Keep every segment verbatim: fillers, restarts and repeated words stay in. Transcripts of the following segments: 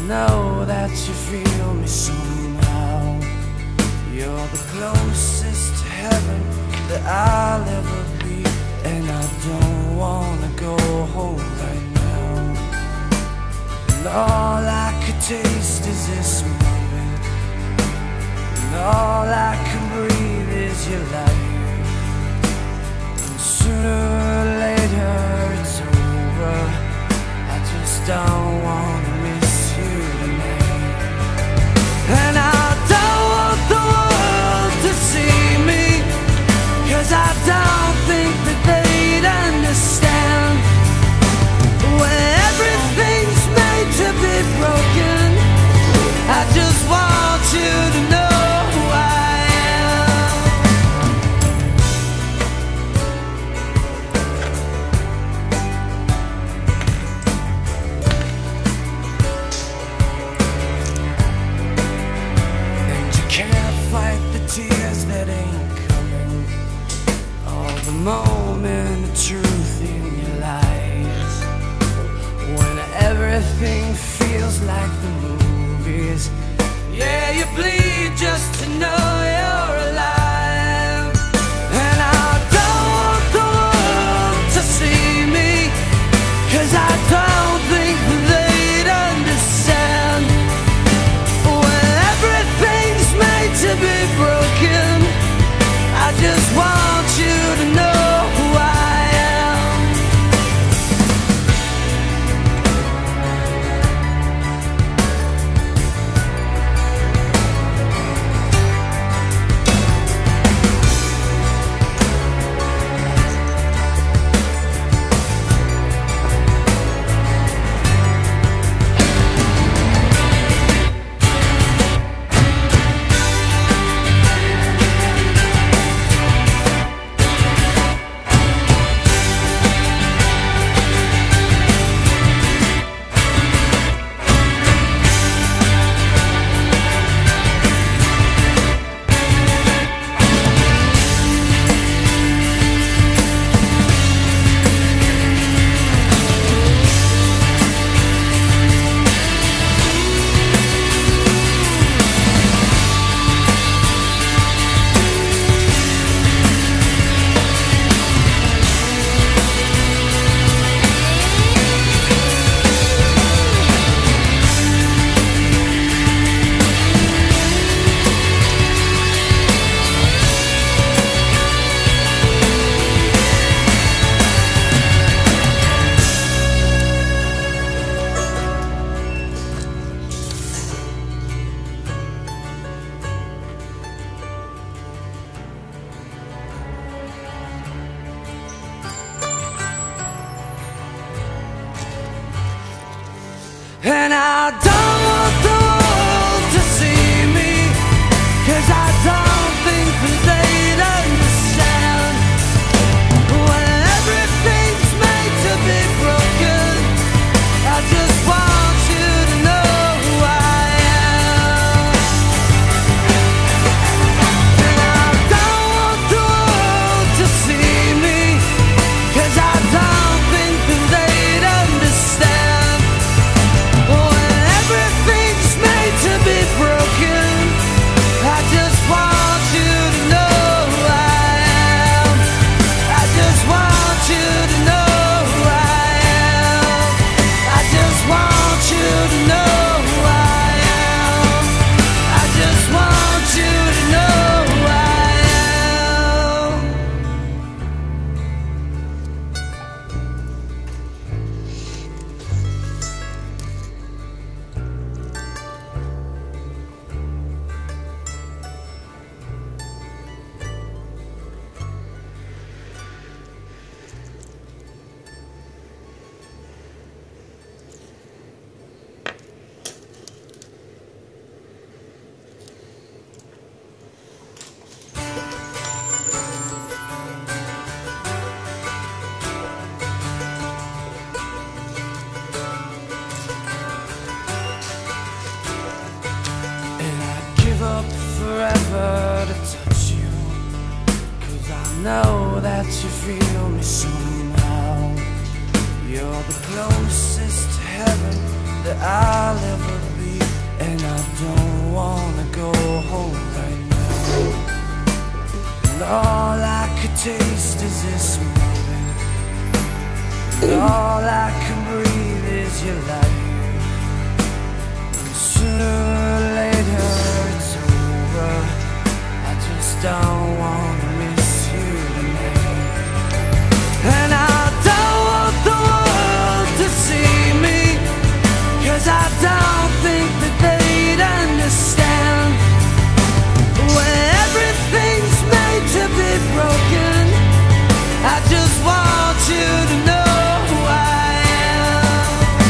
know that you feel me somehow. You're the closest to heaven that I'll ever be, and I don't wanna go home right now. And all I could taste is this moment, and all I can breathe is your life. And sooner or later it's over. I just don't wanna miss you tonight. And I don't want the world to see me, 'cause I don't think that they'd understand. When everything's made to be broken, I just want you to know who I am. And you can't fight the tears that ain't coming, or the moment of truth in your lies. When everything feels like the movies, yeah, you bleed just to know you're alive. And I don't want the world to see me, 'cause I don't think that they'd understand. When everything's made to be broken, I just want you to know who I am. And I don't want the world to see me, 'cause I don't think that they'd understand. When everything's made to be broken, I just want you to know who I am. And I don't want the world to see me, 'cause I don't think that they'd understand. When everything's made to be broken, I just want you to know who I am. I just want you to know who I am. I just want you to know who I am. I just want you to know who I am. Forever to touch you, 'cause I know that you feel me somehow. You're the closest to heaven that I'll ever be. and I don't wanna go home right now. And all I could taste is this moment, and all I can breathe is your light. And sooner or later it's over, I just don't wanna miss you tonight. And I don't want the world to see me, 'cause I don't think that they'd understand. When everything's made to be broken, I just want you to know who I am.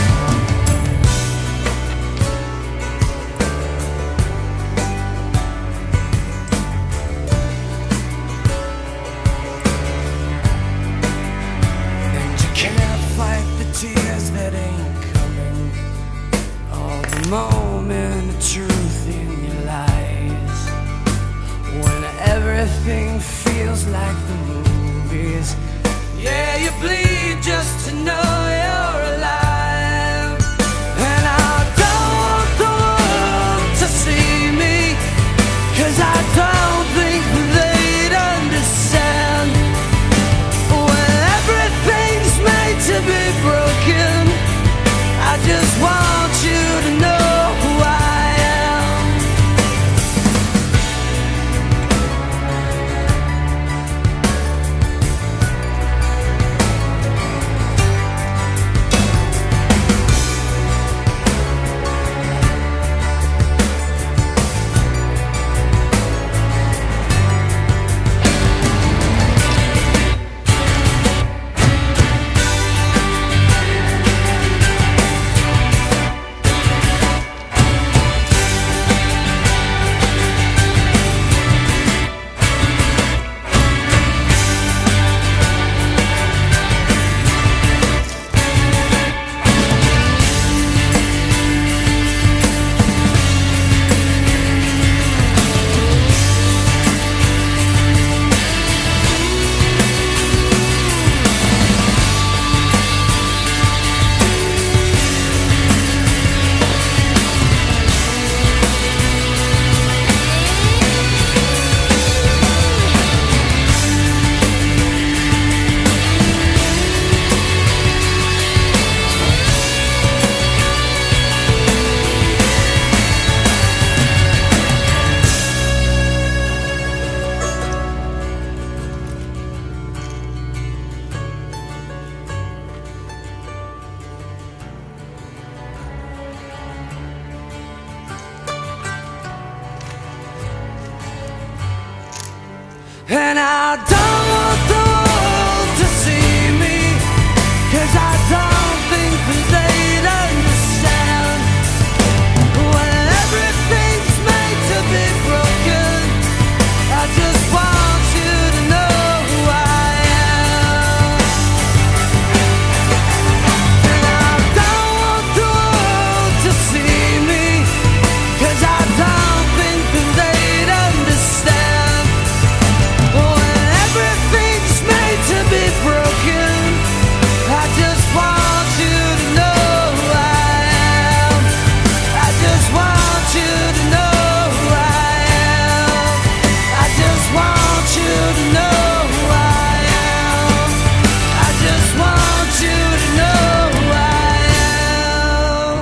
And you can't fight the tears that ain't coming, all the moment of truth in your lies. When everything feels like the movies, yeah, you bleed just to know you're alive. And I don't want the world to see me, 'cause I don't think they'd understand. When everything's made to be broken, I just want you to know who I am. And I don't want the world to see me, 'cause I don't think that they'd understand. When everything's made to be broken, I just want you to know who I am. And I don't want the world to see me, 'cause I don't think that they'd understand. When everything's made to be broken, I just want you to know who I am. I just want you to know who I am. I just want you to know who I am. I just want you to know who I am.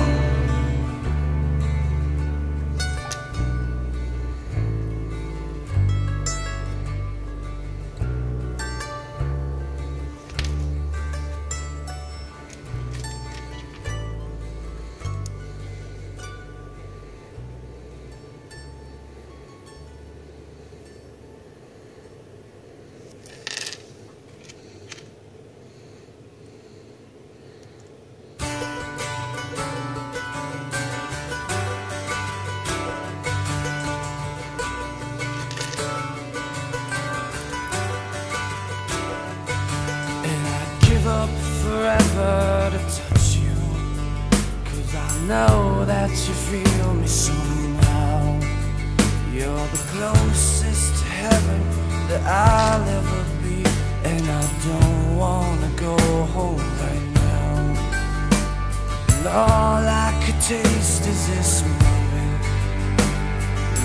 And I'd give up forever to touch you, 'cause I know that you feel me somehow. You're the closest to heaven that I'll ever be, and I don't wanna go home right now. And all I could taste is this moment,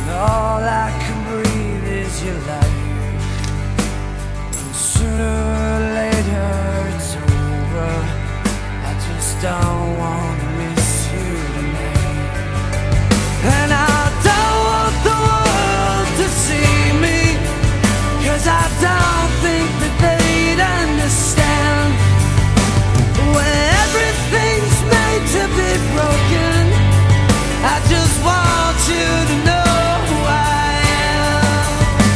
all I can breathe is your life. And sooner or later it's over. I just don't wanna miss you tonight. And I don't want the world to see me, 'cause I don't think that they'd understand. When everything's made to be broken, I just want you to know who I am.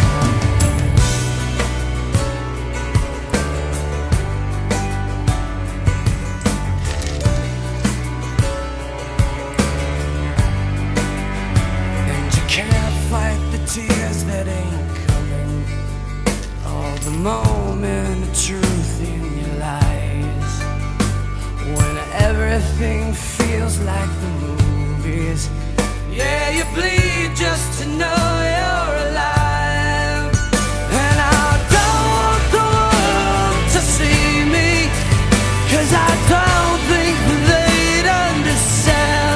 And you can't fight the tears that ain't coming, all the moment of truth in your lies. When everything feels like the movies, yeah, you bleed just to know you're alive. And I don't want the world to see me, 'cause I don't think they'd understand.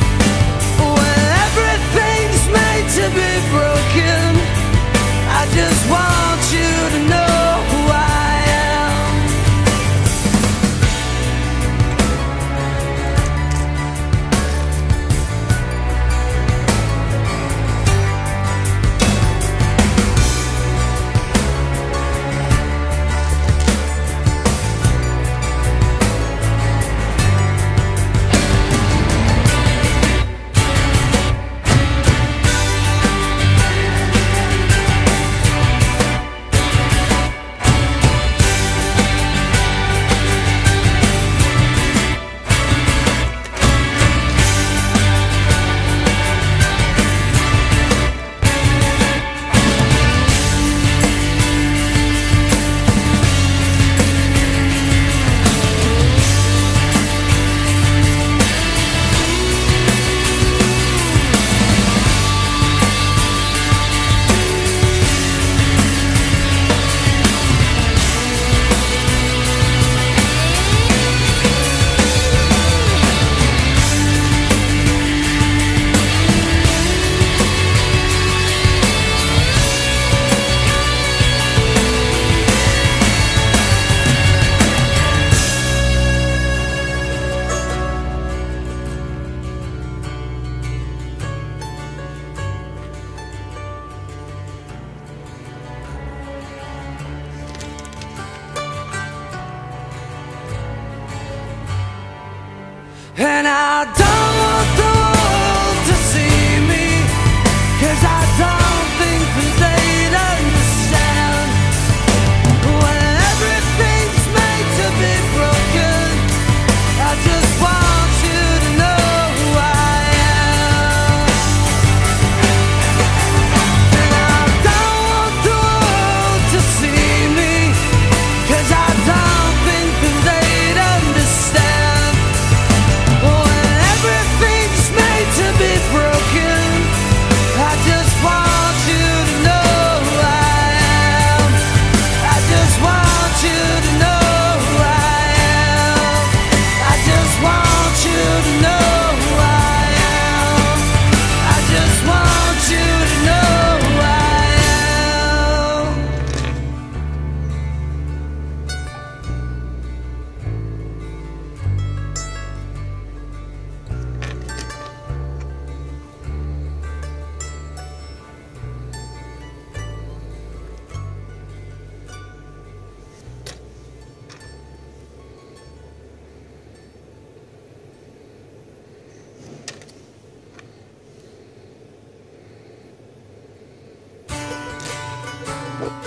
When everything's made to be broken, I just want you to know who I am. And I don't